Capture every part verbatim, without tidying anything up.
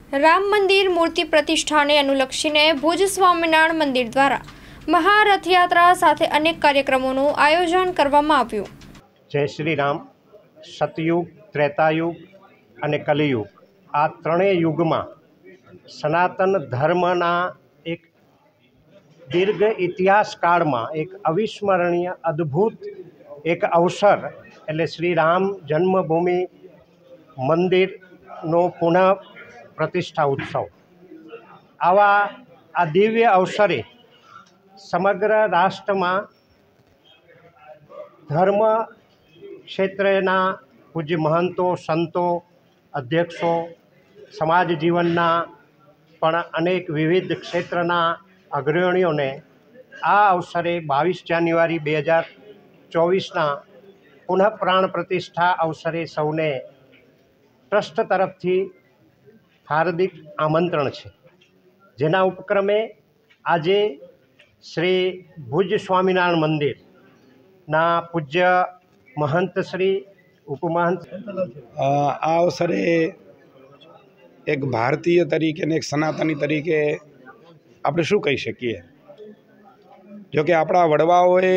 રામ મંદિર મૂર્તિ પ્રતિષ્ઠાને અનુલક્ષીને ભુજ સ્વામિનારાયણ મંદિર દ્વારા મહારથયાત્રા સાથે અનેક કાર્યક્રમોનું આયોજન કરવામાં આવ્યું। જય શ્રી રામ। સતયુગ, ત્રેતાયુગ અને કલિયુગ આ ત્રણેય યુગમાં સનાતન ધર્મના એક દીર્ઘ ઇતિહાસ કાળમાં એક અવિસ્મરણીય અદ્ભુત એક અવસર એટલે શ્રી રામ જન્મભૂમિ મંદિરનો પુનઃ પ્રતિષ્ઠા ઉત્સવ। આવા આ દિવ્ય અવસરે સમગ્ર રાષ્ટ્રમાં ધર્મ ક્ષેત્રના પૂજ્ય મહંતો, સંતો, અધ્યક્ષો, સમાજ જીવનના પણ અનેક વિવિધ ક્ષેત્રના અગ્રણીઓને આ અવસરે બાવીસ જાન્યુઆરી બે હજાર ચોવીસના પુનઃ પ્રાણ પ્રતિષ્ઠા અવસરે સૌને ટ્રસ્ટ તરફથી હાર્દિક આમંત્રણ છે, જેના ઉપક્રમે આજે શ્રી ભુજ સ્વામિનારાયણ મંદિરના પૂજ્ય મહંત શ્રી ઉપમહંત આ અવસરે એક ભારતીય તરીકે ને એક સનાતની તરીકે આપણે શું કહી શકીએ? જો કે આપણા વડવાઓએ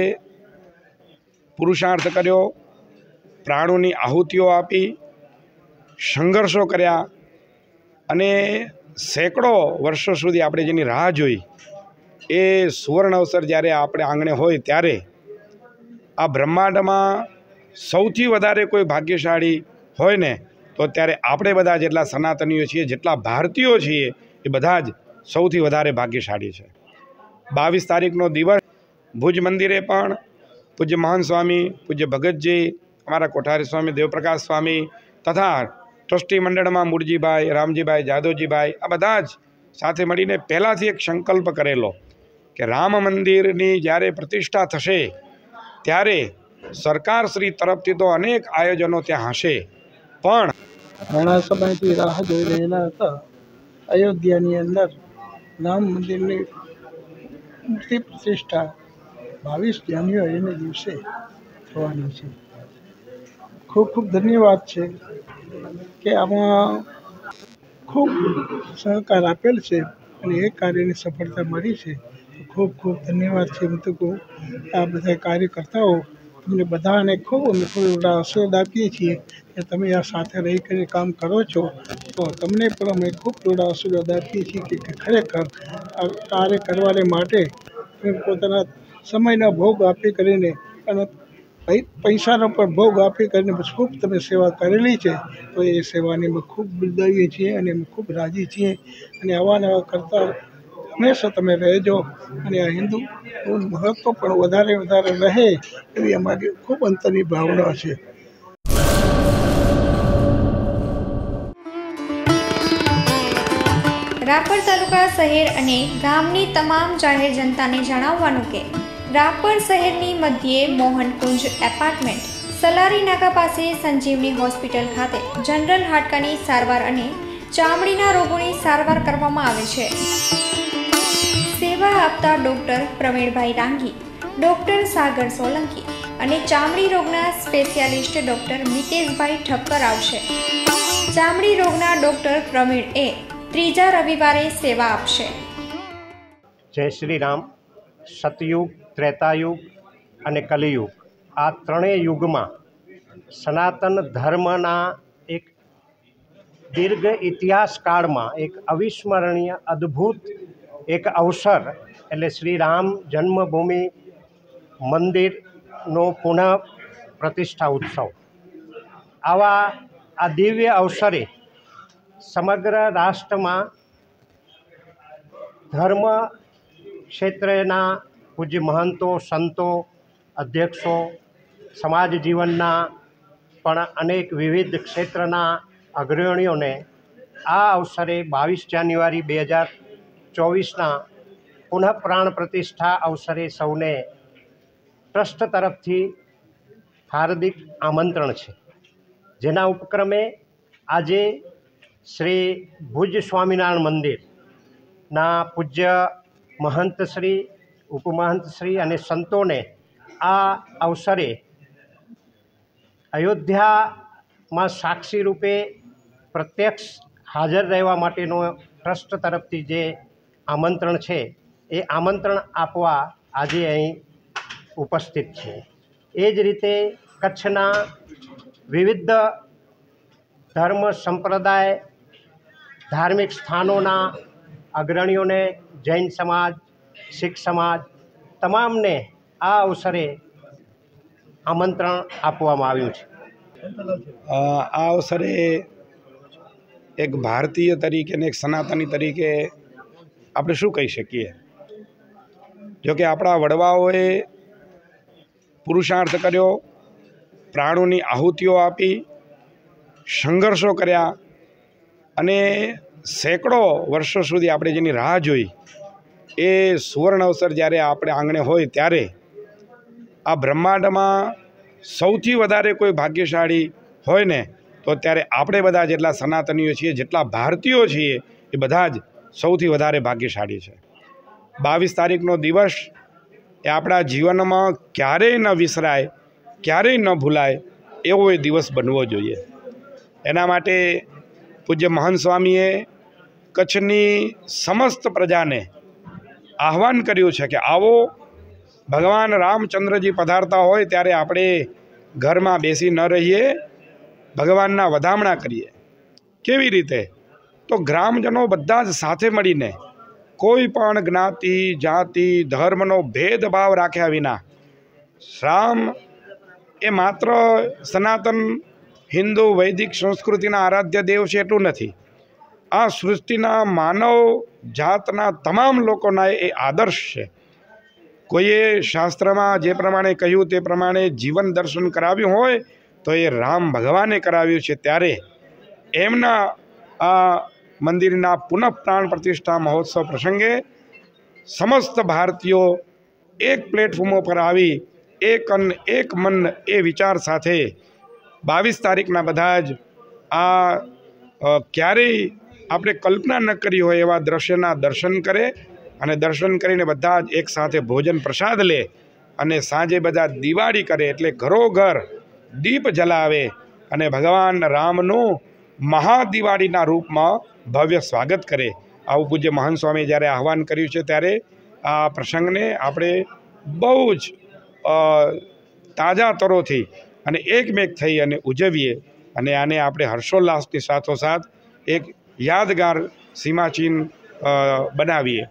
પુરુષાર્થ કર્યો, પ્રાણોની આહુતિઓ આપી, સંઘર્ષો કર્યા અને સેંકડો વર્ષો સુધી આપણે જેની રાહ જોઈ એ સુવર્ણ અવસર જ્યારે આપણે આંગણે હોય ત્યારે આ બ્રહ્માંડમાં સૌથી વધારે કોઈ ભાગ્યશાળી હોય ને તો ત્યારે આપણે બધા જેટલા સનાતનીઓ છીએ, જેટલા ભારતીયો છીએ એ બધા જ સૌથી વધારે ભાગ્યશાળી છે। બાવીસ તારીખનો દિવસ ભુજ મંદિરે પણ પૂજ્ય મહાન સ્વામી, પૂજ્ય ભગતજી, અમારા કોઠારી સ્વામી દેવપ્રકાશ સ્વામી તથા ટ્રસ્ટી મંડળમાં મૂળજીભાઈ, રામજીભાઈ, જાદવજીભાઈ આ બધા જ સાથે મળીને પહેલાંથી એક સંકલ્પ કરેલો કે રામ મંદિરની જ્યારે પ્રતિષ્ઠા થશે ત્યારે સરકાર શ્રી તરફથી તો અનેક આયોજનો ત્યાં હશે, પણ ઘણા સમયથી રાહ જોઈ રહેલા હતા અયોધ્યાની અંદર રામ મંદિરની મૂર્તિ પ્રતિષ્ઠા બાવીસ જાન્યુઆરીના દિવસે થવાની છે। ખૂબ ખૂબ ધન્યવાદ છે કે આમાં ખૂબ સહકાર આપેલ છે અને એ કાર્યની સફળતા મળી છે। ખૂબ ખૂબ ધન્યવાદ છે। હું તો કહું આ બધા કાર્યકર્તાઓ તમને બધાને ખૂબ અમે થોડા આશીર્વાદ આપીએ છીએ કે તમે આ સાથે રહી કરીને કામ કરો છો તો તમને પણ અમે ખૂબ થોડા આશીર્વાદ આપીએ છીએ કે ખરેખર આ કાર્ય કરવાને માટે પોતાના સમયના ભોગ આપી કરીને અને પૈસાનો પણ ભોગ આપી કરીને ખૂબ તમે સેવા કરેલી છે, તો એ સેવાની અમે ખૂબ બિરદાવીએ છીએ અને અમે ખૂબ રાજી છીએ અને આવા નવા કરતા હંમેશા તમે રહેજો અને આ હિન્દુ મહત્વ પણ વધારે વધારે રહે એવી અમારી ખૂબ અંતરની ભાવના છે। રાપર તાલુકા શહેર અને ગામની તમામ જાહેર જનતાને જણાવવાનું કે રાપર શહેરની મધ્યે મોહનકુંજ એપાર્ટમેન્ટ, સલારી નાકા પાસે સંજીવની હોસ્પિટલ ખાતે જનરલ હાડકાની સારવાર અને ચામડીના રોગોની સારવાર કરવામાં આવે છે। સેવા આપતા ડોક્ટર પ્રવીણભાઈ રાંગી, ડોક્ટર સાગર સોલંકી અને ચામડી રોગના સ્પેશિયાલિસ્ટ ડોક્ટર મિતેશભાઈ ઠક્કર આવશે। ચામડી રોગના ડોક્ટર પ્રવીણ એ ત્રીજા રવિવારે સેવા આપશે। જય શ્રી રામ। સતયુગ, ત્રેતાયુગ અને કલિયુગ આ ત્રણેય યુગમાં સનાતન ધર્મના એક દીર્ઘ ઇતિહાસ કાળમાં એક અવિસ્મરણીય અદ્ભુત એક અવસર એટલે શ્રી રામ જન્મભૂમિ મંદિરનો પુનઃ પ્રતિષ્ઠા ઉત્સવ। આવા આ દિવ્ય અવસરે સમગ્ર રાષ્ટ્રમાં ધર્મ ક્ષેત્રના પૂજ્ય મહંતો, સંતો, અધ્યક્ષો, સમાજ જીવનના પણ અનેક વિવિધ ક્ષેત્રના અગ્રણીઓને આ અવસરે બાવીસ જાન્યુઆરી બે હજાર ચોવીસના પુનઃ પ્રાણ પ્રતિષ્ઠા અવસરે સૌને ટ્રસ્ટ તરફથી હાર્દિક આમંત્રણ છે, જેના ઉપક્રમે આજે શ્રી ભુજ સ્વામિનારાયણ મંદિરના પૂજ્ય મહંત શ્રી, ઉપમહંત શ્રી અને સંતોને આ અવસરે અયોધ્યામાં સાક્ષી રૂપે પ્રત્યક્ષ હાજર રહેવા માટેનો ટ્રસ્ટ તરફથી જે આમંત્રણ છે એ આમંત્રણ આપવા આજે અહીં ઉપસ્થિત છે। એ જ રીતે કચ્છના વિવિધ ધર્મ સંપ્રદાય ધાર્મિક સ્થાનોના અગ્રણીઓને, જૈન સમાજ, શીખ સમાજ તમામને આ અવસરે આમંત્રણ આપવામાં આવ્યું છે। આ અવસરે એક ભારતીય તરીકે ને એક સનાતની તરીકે આપણે શું કહી શકીએ? જો કે આપણા વડવાઓએ પુરુષાર્થ કર્યો, પ્રાણોની આહુતિઓ આપી, સંઘર્ષો કર્યા અને સેંકડો વર્ષો સુધી આપણે જેની રાહ જોઈ એ સુવર્ણ અવસર જ્યારે આપણે આંગણે હોય ત્યારે આ બ્રહ્માંડમાં સૌથી વધારે કોઈ ભાગ્યશાળી હોય ને તો ત્યારે આપણે બધા જેટલા સનાતનીઓ છીએ, જેટલા ભારતીયો છીએ એ બધા જ સૌથી વધારે ભાગ્યશાળી છે। બાવીસ તારીખનો દિવસ એ આપણા જીવનમાં ક્યારેય ન વિસરાય, ક્યારેય ન ભૂલાય એવો એ દિવસ બનવો જોઈએ। એના માટે પૂજ્ય મહંત સ્વામીએ કચ્છની સમસ્ત પ્રજાને આહ્વાન કર્યું છે કે આવો, ભગવાન રામચંદ્રજી પધારતા હોય ત્યારે આપણે ઘરમાં બેસી ન રહીએ, ભગવાનના વધામણા કરીએ। કેવી રીતે? તો ગ્રામજનો બધા જ સાથે મળીને કોઈ પણ જ્ઞાતિ, જાતિ, ધર્મનો ભેદભાવ રાખ્યા વિના રામ એ માત્ર સનાતન હિન્દુ વૈદિક સંસ્કૃતિના આરાધ્ય દેવ છે એટલું નથી, આ સૃષ્ટિના માનવ જાતના તમામ લોકોના એ આદર્શ છે। કોઈએ શાસ્ત્રમાં જે પ્રમાણે કહ્યું તે પ્રમાણે જીવન દર્શન કરાવ્યું હોય તો એ રામ ભગવાને કરાવ્યું છે। ત્યારે એમના આ મંદિરના પુનઃ પ્રાણ પ્રતિષ્ઠા મહોત્સવ પ્રસંગે સમસ્ત ભારતીયો એક પ્લેટફોર્મ પર આવી એક અન્ન એક મન એ વિચાર સાથે બાવીસ તારીખના બધા જ આ ક્યારેય આપણે કલ્પના ન કરી હોય એવા દ્રશ્યના દર્શન કરે અને દર્શન કરીને બધા જ એક સાથે ભોજન પ્રસાદ લે અને સાંજે બધા દિવાળી કરે, એટલે ઘરોઘર દીપ જલાવે અને ભગવાન રામનું મહાદિવાળીના રૂપમાં ભવ્ય સ્વાગત કરે। આવું પૂજ્ય મહંત સ્વામી જ્યારે આહ્વાન કર્યું છે ત્યારે આ પ્રસંગને આપણે બહુ જ તાજા તરોથી અને એકમેક થઈ અને ઉજવીએ અને આને આપણે હર્ષોલ્લાસની સાથોસાથ એક યાદગાર સીમાચિહ્ન બનાવીએ।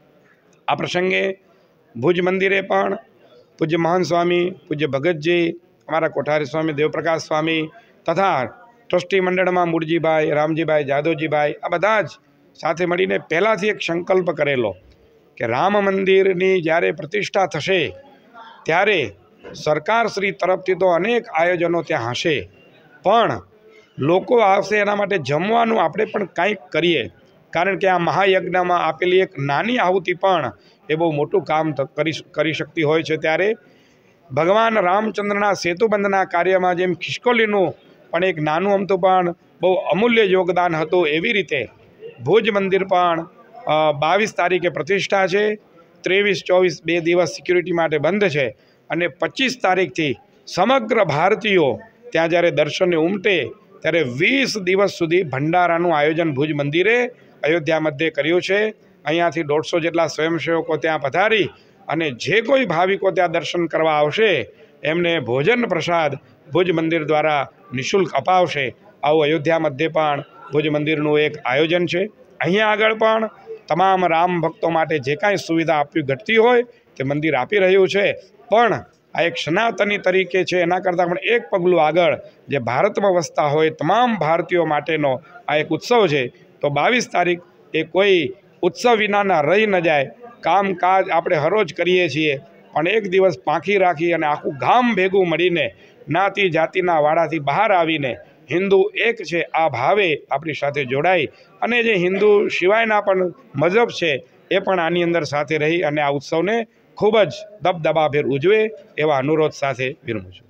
આ પ્રસંગે ભુજ મંદિરે પણ પૂજ્ય મહંત સ્વામી, પૂજ્ય ભગતજી, અમારા કોઠારી સ્વામી દેવપ્રકાશ સ્વામી તથા ટ્રસ્ટી મંડળમાં મૂળજીભાઈ, રામજીભાઈ, જાદવજીભાઈ આ બધા જ સાથે મળીને પહેલાંથી એક સંકલ્પ કરેલો કે રામ મંદિરની જ્યારે પ્રતિષ્ઠા થશે ત્યારે સરકારશ્રી તરફથી તો અનેક આયોજનો ત્યાં હશે, પણ લોકો આવશે એના માટે જમવાનું આપણે પણ કંઈક કરીએ, કારણ કે આ મહાયજ્ઞમાં આપેલી એક નાની આહુતિ પણ એ બહુ મોટું કામ કરી કરી શકતી હોય છે। ત્યારે ભગવાન રામચંદ્રના સેતુબંધના કાર્યમાં જેમ ખિસકોલીનું પણ એક નાનું અમતું પણ બહુ અમૂલ્ય યોગદાન હતું, એવી રીતે ભુજ મંદિર પણ બાવીસ તારીખે પ્રતિષ્ઠા છે, ત્રેવીસ ચોવીસ બે દિવસ સિક્યુરિટી માટે બંધ છે અને પચીસ તારીખથી સમગ્ર ભારતીયો ત્યાં જ્યારે દર્શને ઉમટે ત્યારે વીસ દિવસ સુધી ભંડારાનું આયોજન ભુજ મંદિરે અયોધ્યા મધ્યે કર્યું છે। અહીંયાથી દોઢસો જેટલા સ્વયંસેવકો ત્યાં પધારી અને જે કોઈ ભાવિકો ત્યાં દર્શન કરવા આવશે એમને ભોજન પ્રસાદ ભુજ મંદિર દ્વારા નિઃશુલ્ક અપાવશે। આવું અયોધ્યા મધ્યે પણ ભુજ મંદિરનું એક આયોજન છે। અહીંયા આગળ પણ તમામ રામ ભક્તો માટે જે કાંઈ સુવિધા આપવી ઘટતી હોય તે મંદિર આપી રહ્યું છે, પણ આ એક સનાતની તરીકે છે એના કરતાં પણ એક પગલું આગળ જે ભારતમાં વસતા હોય તમામ ભારતીયો માટેનો આ એક ઉત્સવ છે। તો બાવીસ તારીખ એ કોઈ ઉત્સવ વિનાના રહી ન જાય। કામકાજ આપણે હરોજ કરીએ છીએ, પણ એક દિવસ પાંખી રાખી અને આખું ગામ ભેગું મળીને જ્ઞાતિ જાતિના વાડાથી બહાર આવીને હિન્દુ એક છે આ ભાવે આપણી સાથે જોડાઈ અને જે હિન્દુ સિવાયના પણ મઝહબ છે એ પણ આની અંદર સાથે રહી અને આ ઉત્સવને ખૂબ જ દબદબાભેર ઉજવે એવા અનુરોધ સાથે વિરમું છું।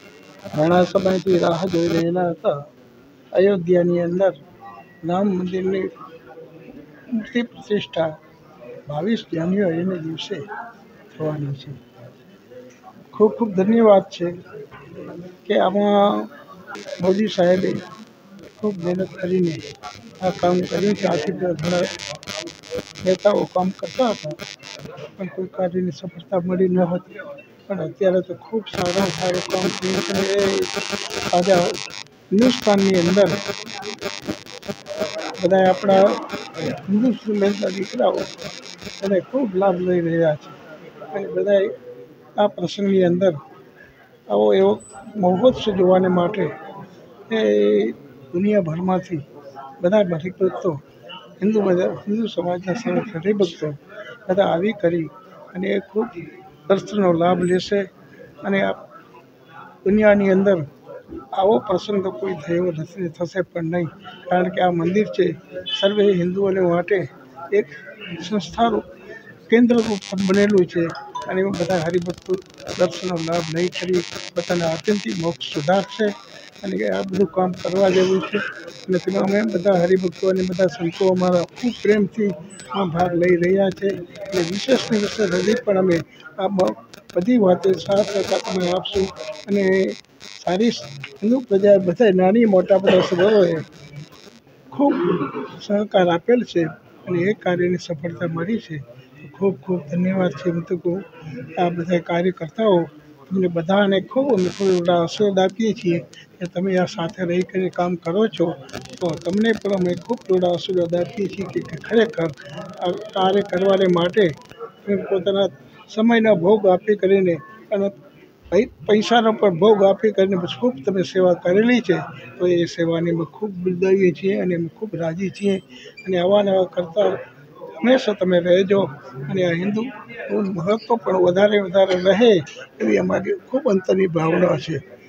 ઘણા સમયથી રાહ જોઈ રહેલા હતા અયોધ્યાની અંદર રામ મંદિરની મૂર્તિ પ્રતિષ્ઠા બાવીસ જાન્યુઆરીના દિવસે થવાની છે। ખૂબ ખૂબ ધન્યવાદ છે કે આમાં મોદી સાહેબે ખૂબ મહેનત કરીને આ કામ કર્યું છે. આથી ઘણા નેતાઓ કામ કરતા હતા પણ કોઈ કાર્યની સફળતા મળી ન હતી. પણ અત્યારે તો ખૂબ સારા સારું કામ થયું છે. એ આજે હિન્દુસ્તાનની અંદર બધા આપણા હિન્દુ સમાજના દીકરાઓ એને ખૂબ લાભ લઈ રહ્યા છે. અને બધા આ પ્રસંગની અંદર આવો એવો મહોત્સવ જોવાને માટે એ દુનિયાભરમાંથી બધા હરિભક્તો હિન્દુ બધા હિન્દુ સમાજના સર્વ હરિભક્તો બધા આવી કરી અને એ ખૂબ દર્શનનો લાભ લેશે. અને આ દુનિયાની અંદર આવો પ્રસંગ તો કોઈ થયો નથી, થશે પણ નહીં. કારણ કે આ મંદિર છે સર્વે હિન્દુઓને માટે એક સંસ્થાનું કેન્દ્ર રૂપ બનેલું છે. અને એમાં બધા હરિભક્તો દર્શનનો લાભ નહીં કરી પોતાના આત્યંતિક મોક્ષ સુધારશે. અને આ બધું કામ કરવા જેવું છે. અને તેમાં અમે બધા હરિભક્તો અને બધા સંતો અમારા ખૂબ પ્રેમથી આ ભાગ લઈ રહ્યા છે. અને વિશેષને વિશેષ હજી પણ અમે આ બધી વાતો સાથ સહકાર અમે આપશું. અને સારી હિન્દુ પ્રજા બધા નાની મોટા બધા સભ્યોએ ખૂબ સહકાર આપેલ છે અને એ કાર્યની સફળતા મળી છે. ખૂબ ખૂબ ધન્યવાદ છે. હું તો કહું આ બધા કાર્યકર્તાઓ તમને બધાને ખૂબ અમે થોડા આશીર્વાદ આપીએ છીએ કે તમે આ સાથે રહી કરીને કામ કરો છો. તો તમને પણ અમે ખૂબ થોડા આશીર્વાદ આપીએ છીએ કે ખરેખર આ કાર્ય કરવાને માટે પોતાના સમયના ભોગ આપી કરીને અને પૈસાનો પણ ભોગ આપી કરીને ખૂબ તમે સેવા કરેલી છે. તો એ સેવાની અમે ખૂબ બિરદાવીએ છીએ અને અમે ખૂબ રાજી છીએ. અને આવા નવા કરતા હંમેશા તમે રહેજો. અને આ હિન્દુ મહત્વ પણ વધારે વધારે રહે એવી અમારી ખૂબ અંતરની ભાવના છે.